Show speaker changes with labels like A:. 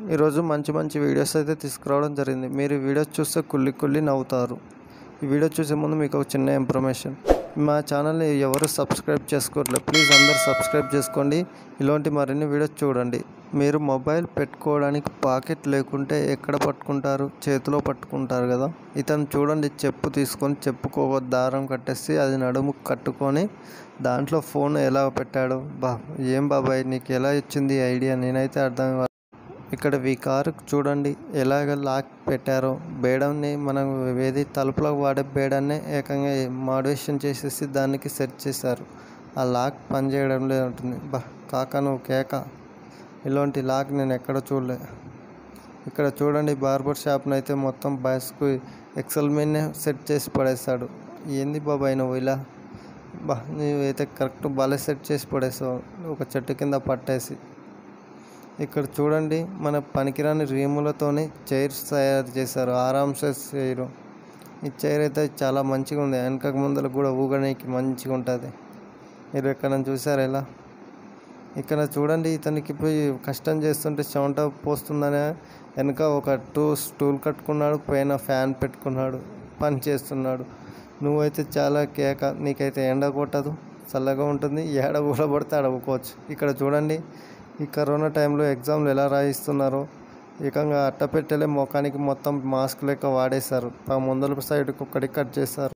A: ఈరోజు మంచి మంచి వీడియోస్ అయితే తీసుకురావడం జరిగింది. మీరు ఈ వీడియోస్ చూస్తే కుళ్ళి కుళ్ళి నవ్వుతారు. ఈ వీడియో చూసే ముందు మీకు ఒక చిన్న ఇన్ఫర్మేషన్. మా ఛానల్ని ఎవరు సబ్స్క్రైబ్ చేసుకోవట్లేదు, ప్లీజ్ అందరూ సబ్స్క్రైబ్ చేసుకోండి. ఇలాంటి మరిన్ని వీడియోస్ చూడండి. మీరు మొబైల్ పెట్టుకోవడానికి పాకెట్ లేకుంటే ఎక్కడ పట్టుకుంటారు? చేతిలో పట్టుకుంటారు కదా. ఇతను చూడండి, చెప్పు తీసుకొని చెప్పుకో దారం కట్టేసి అది నడుము కట్టుకొని దాంట్లో ఫోన్ ఎలా పెట్టాడు. ఏం బాబాయ్ నీకు ఎలా ఇచ్చింది ఐడియా? నేనైతే అర్థం. ఇక్కడ ఈ కారు చూడండి ఎలాగ లాక్ పెట్టారో. బేడాన్ని మనం ఏది తలుపులకు వాడే బేడాన్నే ఏకంగా మాడిఫికేషన్ చేసేసి దానికి సెట్ చేశారు. ఆ లాక్ పనిచేయడం లేదు ఉంటుంది. కాకా నువ్వు కేక, ఇలాంటి లాక్ నేను ఎక్కడ చూడలే. ఇక్కడ చూడండి బార్బర్ షాప్ని అయితే మొత్తం బస్కు ఎక్సెల్ మీదనే సెట్ చేసి పడేస్తాడు. ఏంది బాబాయ్ నువ్వు ఇలా? నువ్వైతే కరెక్ట్ భలే సెట్ చేసి పడేసావు ఒక చెట్టు కింద పట్టేసి. ఇక్కడ చూడండి మన పనికిరాని రీములతోని చైర్స్ తయారు చేశారు. ఆరామ్సే చైరు. ఈ చైర్ అయితే చాలా మంచిగా ఉంది. వెనక ముందర కూడా ఊగడానికి మంచిగా ఉంటుంది. మీరు ఎక్కడ చూసారు ఎలా? ఇక్కడ చూడండి ఇతనికి పోయి కష్టం చేస్తుంటే చెమట పోస్తుందనే వెనక ఒక స్టూల్ కట్టుకున్నాడు, పైన ఫ్యాన్ పెట్టుకున్నాడు, పని చేస్తున్నాడు. నువ్వైతే చాలా కేక, నీకైతే ఎండ కొట్టదు, చల్లగా ఉంటుంది, ఏడ కూడా పడితే అడవుకోవచ్చు. ఇక్కడ చూడండి ఈ కరోనా టైంలో ఎగ్జామ్లు ఎలా రాయిస్తున్నారో. ఏకంగా అట్టపెట్టెలే ముఖానికి మొత్తం మాస్క్ లెక్క వాడేశారు. ఆ ముందల సైడ్కి ఒక్కడికి కట్ చేశారు.